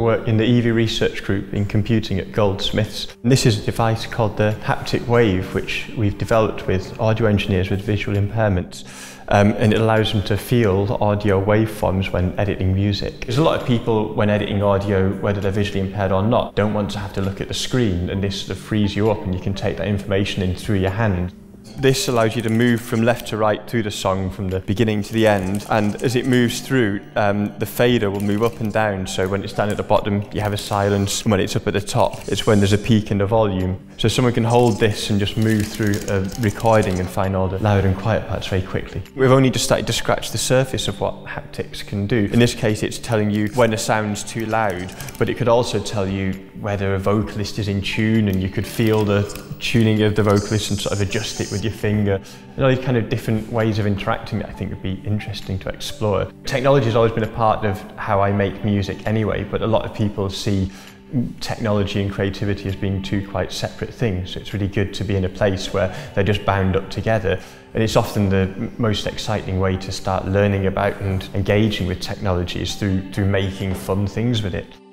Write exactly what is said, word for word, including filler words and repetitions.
work in the E V research group in computing at Goldsmiths. And this is a device called the Haptic Wave, which we've developed with audio engineers with visual impairments. Um, and it allows them to feel audio waveforms when editing music. There's a lot of people, when editing audio, whether they're visually impaired or not, don't want to have to look at the screen, and this sort of frees you up and you can take that information in through your hand. This allows you to move from left to right through the song from the beginning to the end, and as it moves through, um, the fader will move up and down, so when it's down at the bottom you have a silence, and when it's up at the top it's when there's a peak in the volume. So someone can hold this and just move through a recording and find all the loud and quiet parts very quickly. We've only just started to scratch the surface of what haptics can do. In this case it's telling you when a sound's too loud, but it could also tell you whether a vocalist is in tune, and you could feel the tuning of the vocalist and sort of adjust it with your finger. And all these kind of different ways of interacting that I think would be interesting to explore. Technology has always been a part of how I make music anyway, but a lot of people see technology and creativity as being two quite separate things. So it's really good to be in a place where they're just bound up together. And it's often the most exciting way to start learning about and engaging with technology is through, through making fun things with it.